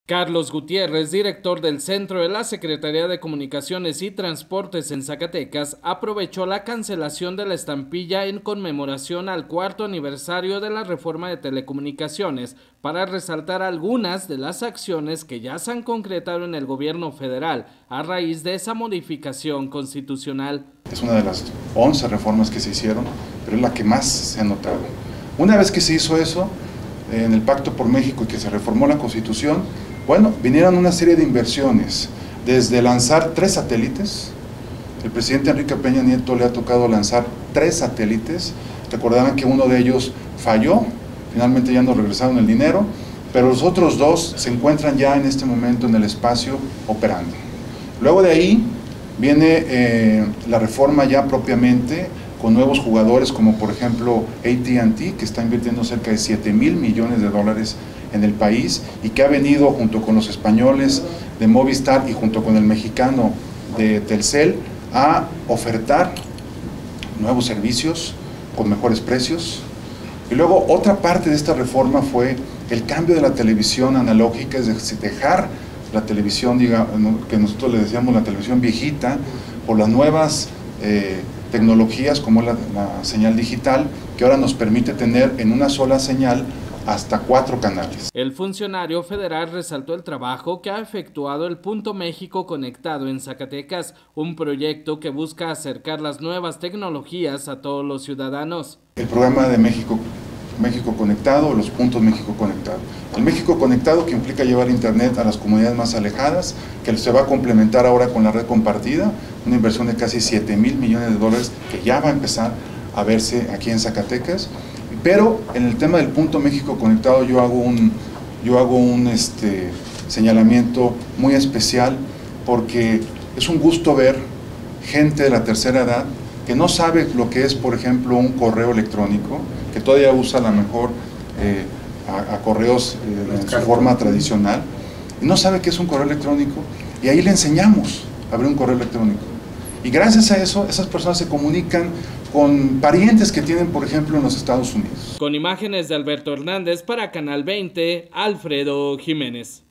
Carlos Gutiérrez, director del Centro de la Secretaría de Comunicaciones y Transportes en Zacatecas, aprovechó la cancelación de la estampilla en conmemoración al 4º aniversario de la reforma de telecomunicaciones para resaltar algunas de las acciones que ya se han concretado en el gobierno federal a raíz de esa modificación constitucional. Es una de las 11 reformas que se hicieron, pero es la que más se ha notado. Una vez que se hizo eso, en el Pacto por México y que se reformó la Constitución, bueno, vinieron una serie de inversiones, desde lanzar 3 satélites. El presidente Enrique Peña Nieto le ha tocado lanzar 3 satélites. Recordarán que uno de ellos falló, finalmente ya nos regresaron el dinero, pero los otros 2 se encuentran ya en este momento en el espacio operando. Luego de ahí viene la reforma ya propiamente, con nuevos jugadores como por ejemplo AT&T, que está invirtiendo cerca de $7,000 millones en el país y que ha venido junto con los españoles de Movistar y junto con el mexicano de Telcel a ofertar nuevos servicios con mejores precios. Y luego otra parte de esta reforma fue el cambio de la televisión analógica, es decir, dejar la televisión, que nosotros le decíamos la televisión viejita, por las nuevas tecnologías como la señal digital, que ahora nos permite tener en una sola señal hasta 4 canales. El funcionario federal resaltó el trabajo que ha efectuado el Punto México Conectado en Zacatecas, un proyecto que busca acercar las nuevas tecnologías a todos los ciudadanos. El programa de México Conectado, los puntos México Conectado. El México Conectado, que implica llevar internet a las comunidades más alejadas, que se va a complementar ahora con la red compartida, una inversión de casi $7,000 millones que ya va a empezar a verse aquí en Zacatecas. Pero en el tema del Punto México Conectado yo hago un señalamiento muy especial, porque es un gusto ver gente de la tercera edad que no sabe lo que es, por ejemplo, un correo electrónico, que todavía usa a lo mejor a correos en su forma tradicional, y no sabe qué es un correo electrónico, y ahí le enseñamos a abrir un correo electrónico. Y gracias a eso, esas personas se comunican con parientes que tienen, por ejemplo, en los Estados Unidos. Con imágenes de Alberto Hernández para Canal 20, Alfredo Jiménez.